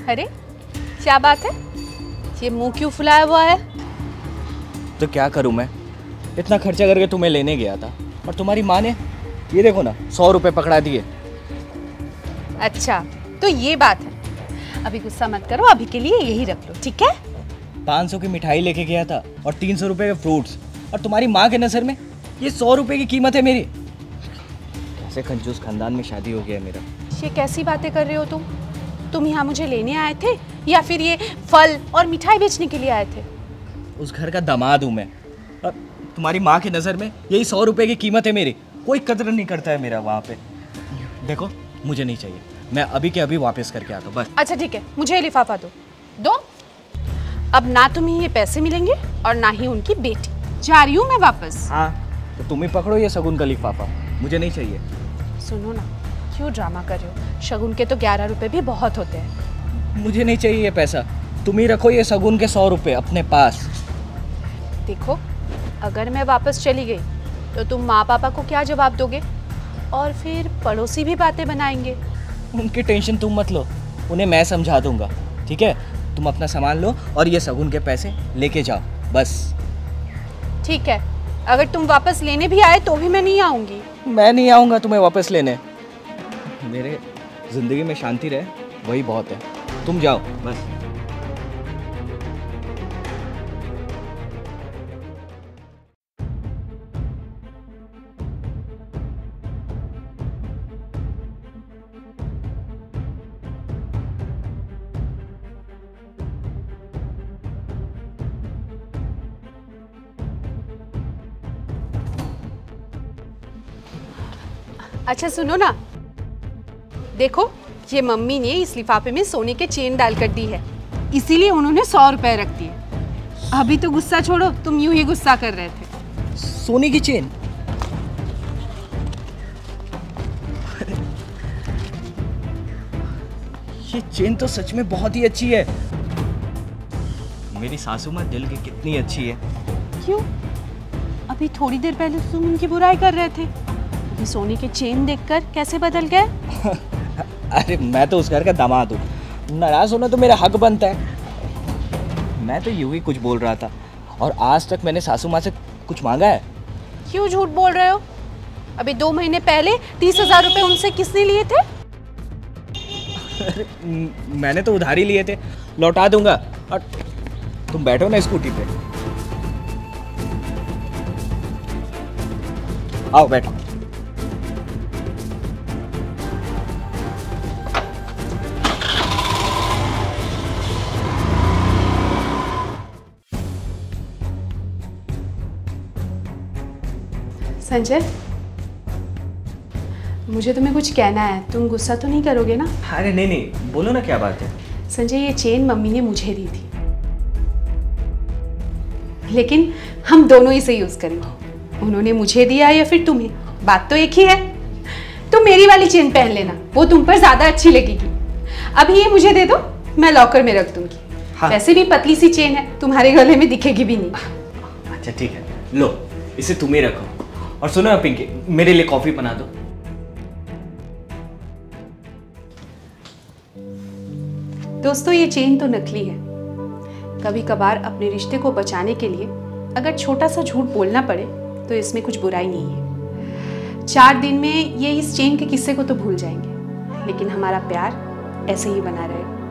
अरे क्या बात है, ये मुंह क्यों फुलाया हुआ है? तो क्या करूं मैं, इतना खर्चा करके तुम्हें लेने गया था और तुम्हारी माँ ने ये देखो ना 100 रुपए पकड़ा दिए। अच्छा तो ये बात है, अभी गुस्सा मत करो, अभी के लिए यही रख लो, ठीक है? 500 की मिठाई लेके गया था और 300 रुपए के फ्रूट्स, और तुम्हारी माँ के नज़र में ये 100 रुपए की कीमत है मेरी। कैसे कंजूस खानदान में शादी हो गया है मेरा। ये कैसी बातें कर रहे हो तुम यहाँ मुझे लेने आए थे या फिर ये फल और मिठाई बेचने के लिए आए थे? उस घर का दामाद हूँ मैं, और तुम्हारी माँ की नज़र में यही 100 रुपए की कीमत है मेरी। कोई कदर नहीं करता है मेरा वहाँ पे। देखो मुझे नहीं चाहिए, मैं अभी के अभी वापस करके आता हूँ बस। अच्छा ठीक है, मुझे ये लिफाफा दो। अब ना तुम्हें ये पैसे मिलेंगे और ना ही उनकी बेटी। जा रही हूँ मैं वापस। हाँ तो तुम ही पकड़ो ये शगुन का लिफाफा, मुझे नहीं चाहिए। सुनो ना, क्यों ड्रामा कर रहे हो? शगुन के तो 11 रुपए भी बहुत होते हैं। मुझे नहीं चाहिए ये पैसा, तुम ही रखो ये शगुन के 100 रुपए अपने पास। देखो अगर मैं वापस चली गई तो तुम माँ पापा को क्या जवाब दोगे? और फिर पड़ोसी भी बातें बनाएंगे। उनकी टेंशन तुम मत लो, उन्हें मैं समझा दूंगा, ठीक है? तुम अपना सामान लो और ये शगुन के पैसे लेके जाओ बस। ठीक है, अगर तुम वापस लेने भी आए तो भी मैं नहीं आऊँगी। मैं नहीं आऊँगा तुम्हें वापस लेने, मेरे ज़िंदगी में शांति रहे वही बहुत है। तुम जाओ बस। अच्छा सुनो ना, देखो ये मम्मी ने इस लिफाफे में सोने के चेन डालकर दी है, इसीलिए उन्होंने 100 रुपए रख दिए। अभी तो गुस्सा छोड़ो, तुम यूं ही गुस्सा कर रहे थे। सोने की चेन? ये चेन तो सच में बहुत ही अच्छी है। मेरी सासू माँ दिल की कितनी अच्छी है। क्यों? अभी थोड़ी देर पहले तुम उनकी बुराई कर रहे थे, अभी सोने के चेन देखकर कैसे बदल गए? अरे मैं तो उस घर का दामाद हूँ, नाराज होना तो मेरा हक बनता है। मैं तो यूं ही कुछ बोल रहा था, और आज तक मैंने सासू माँ से कुछ मांगा है? क्यों झूठ बोल रहे हो? अभी 2 महीने पहले 30,000 रुपए उनसे किसने लिए थे? मैंने तो उधारी लिए थे, लौटा दूंगा। और तुम बैठो ना स्कूटी पे, आओ बैठो। संजय, मुझे तुम्हें कुछ कहना है, तुम गुस्सा तो नहीं करोगे ना? अरे नहीं नहीं, बोलो ना क्या बात है। संजय ये चेन मम्मी ने मुझे दी थी, लेकिन हम दोनों इसे यूज करेंगे। उन्होंने मुझे दिया या फिर तुम्हें, बात तो एक ही है। तुम मेरी वाली चेन पहन लेना, वो तुम पर ज्यादा अच्छी लगेगी। अभी ये मुझे दे दो, मैं लॉकर में रख दूंगी। हाँ। वैसे भी पतली सी चेन है, तुम्हारे गले में दिखेगी भी नहीं। अच्छा ठीक है, लो इसे तुम ही रखो। और सुनो ना पिंकी, मेरे लिए कॉफी बना दो। दोस्तों ये चेन तो नकली है। कभी कभार अपने रिश्ते को बचाने के लिए अगर छोटा सा झूठ बोलना पड़े तो इसमें कुछ बुराई नहीं है। 4 दिन में ये इस चेन के किस्से को तो भूल जाएंगे, लेकिन हमारा प्यार ऐसे ही बना रहेगा।